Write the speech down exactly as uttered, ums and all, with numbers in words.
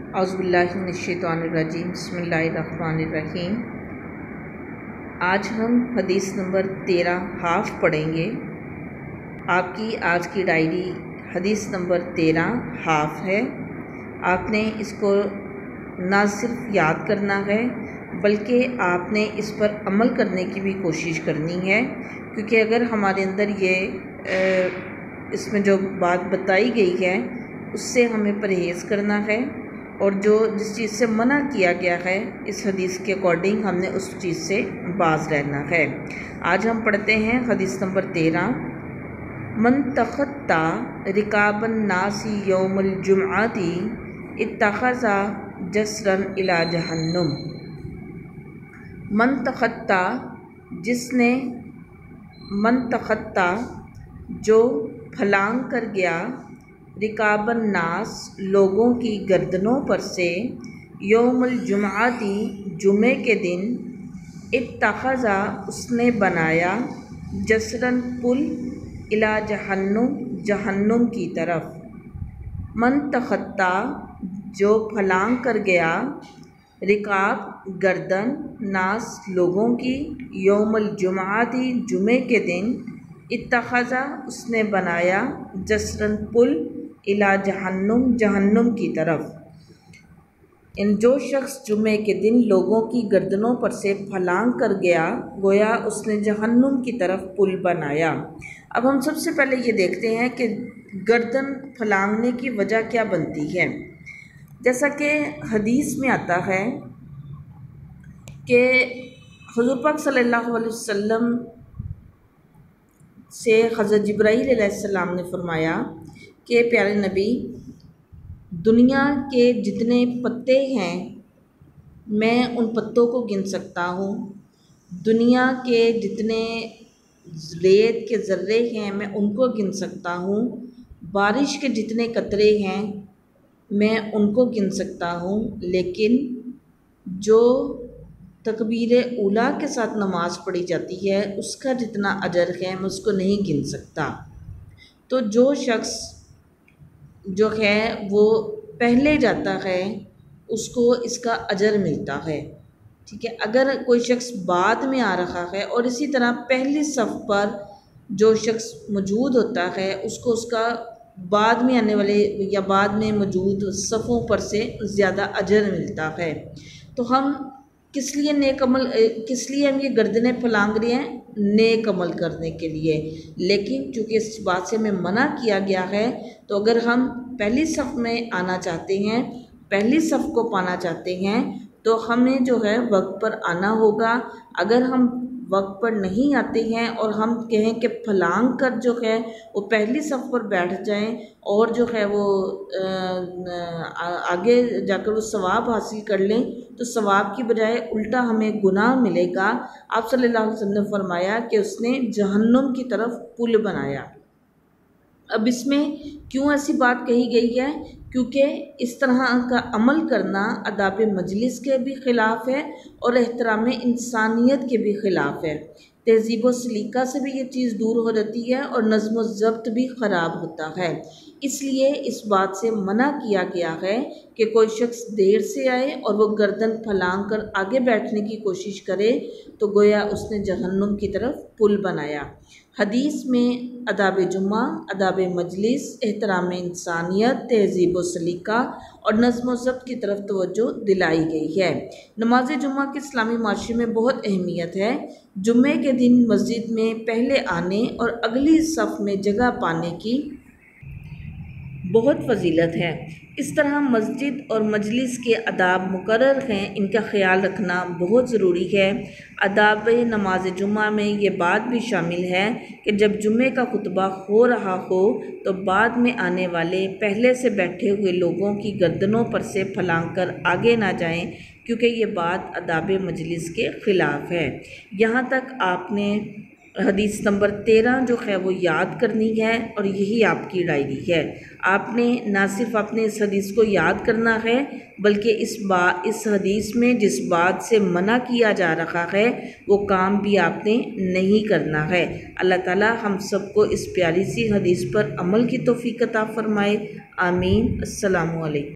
औज़ुबिल्लाहिमिनश्शैतानिर्रजीम बिस्मिल्लाहिर्रहमानिर्रहीम। आज हम हदीस नंबर तेरह हाफ पढ़ेंगे। आपकी आज की डायरी हदीस नंबर तेरह हाफ है। आपने इसको ना सिर्फ याद करना है बल्कि आपने इस पर अमल करने की भी कोशिश करनी है, क्योंकि अगर हमारे अंदर ये इसमें जो बात बताई गई है उससे हमें परहेज़ करना है और जो जिस चीज़ से मना किया गया है इस हदीस के अकॉर्डिंग हमने उस चीज़ से बाज रहना है। आज हम पढ़ते हैं हदीस नंबर तेरह। मन तखत्ता रिकाबन नासी यौमुल जुमआती इत्तखज़ा जसरन इला जहन्नुम। मन तखत्ता जिसने, मन तखत्ता जो फलांग कर गया, रिकाबन नास लोगों की गर्दनों पर से, यौमुल जुमआती जुमे के दिन, इत्तखज़ा उसने बनाया, जसरन पुल, इला जहन्नुम जहन्नुम की तरफ। मन तखत्ता जो फलांग कर गया, रिकाब गर्दन, नास लोगों की, यौमुल जुमआती जुमे के दिन, इत्तखज़ा उसने बनाया, जसरन पुल, इला जहन्नुम जहन्नुम की तरफ। इन जो शख्स जुमे के दिन लोगों की गर्दनों पर से फलांग कर गया, गोया उसने जहन्नुम की तरफ पुल बनाया। अब हम सबसे पहले ये देखते हैं कि गर्दन फलांगने की वजह क्या बनती है। जैसा कि हदीस में आता है कि हुज़ूर पाक सल्लल्लाहु अलैहि वसल्लम से हज़रत जिब्राईल अलैहिस्सलाम ने फरमाया कि प्यारे नबी, दुनिया के जितने पत्ते हैं मैं उन पत्तों को गिन सकता हूँ, दुनिया के जितने रेत के ज़र्रे हैं मैं उनको गिन सकता हूँ, बारिश के जितने कतरे हैं मैं उनको गिन सकता हूँ, लेकिन जो तकबीर ऊला के साथ नमाज़ पढ़ी जाती है उसका जितना अजर है मैं उसको नहीं गिन सकता। तो जो शख्स जो है वो पहले जाता है उसको इसका अजर मिलता है, ठीक है। अगर कोई शख्स बाद में आ रहा है और इसी तरह पहली सफ़ पर जो शख्स मौजूद होता है उसको उसका बाद में आने वाले या बाद में मौजूद सफ़ों पर से ज़्यादा अजर मिलता है। तो हम किस लिए नेक अमल, किस लिए हम ये गर्दनें फलांग रहे हैं? नेक अमल करने के लिए। लेकिन चूँकि इस बात से हमें मना किया गया है, तो अगर हम पहली सफ़ में आना चाहते हैं, पहली सफ़ को पाना चाहते हैं, तो हमें जो है वक्त पर आना होगा। अगर हम वक्त पर नहीं आते हैं और हम कहें कि फलांग कर जो है वो पहली सफ़ पर बैठ जाएं और जो है वो आगे जाकर वो सवाब हासिल कर लें, तो सवाब की बजाय उल्टा हमें गुनाह मिलेगा। आप सल्लल्लाहु अलैहि वसल्लम ने फरमाया कि उसने जहन्नुम की तरफ पुल बनाया। अब इसमें क्यों ऐसी बात कही गई है? क्योंकि इस तरह का अमल करना अदाब मजलिस के भी ख़िलाफ़ है और एहतराम इंसानियत के भी ख़िलाफ़ है। तहज़ीब व सलीका से भी ये चीज़ दूर हो जाती है और नज़्म व ज़ब्त भी ख़राब होता है। इसलिए इस बात से मना किया गया है कि कोई शख्स देर से आए और वो गर्दन फलांग कर आगे बैठने की कोशिश करे तो गोया उसने जहन्नुम की तरफ पुल बनाया। हदीस में अदाब जुम्मा, अदाब मजलिस, एहतराम इंसानियत, तहज़ीब व सलीका और नज़्म व ज़ब्त की तरफ तवज्जो दिलाई गई है। नमाज जुम्मा की इस्लामी माशरे में बहुत अहमियत है। जुम्मे के दिन मस्जिद में पहले आने और अगली सफ़ में जगह पाने की बहुत फजीलत है। इस तरह मस्जिद और मजलिस के अदाब मुकर्रर हैं, इनका ख्याल रखना बहुत ज़रूरी है। अदाब नमाज जुम्मा में ये बात भी शामिल है कि जब जुम्मे का खुतबा हो रहा हो तो बाद में आने वाले पहले से बैठे हुए लोगों की गर्दनों पर से फलांग कर आगे ना जाएं, क्योंकि ये बात अदाब मजलिस के ख़िलाफ़ है। यहाँ तक आपने हदीस नंबर तेरह जो है वो याद करनी है और यही आपकी डायरी है। आपने ना सिर्फ अपने इस हदीस को याद करना है बल्कि इस बा इस हदीस में जिस बात से मना किया जा रहा है वो काम भी आपने नहीं करना है। अल्लाह ताला हम सबको इस प्यारी सी हदीस पर अमल की तौफीक अता फ़रमाए। आमीन। अस्सलामु अलैकुम।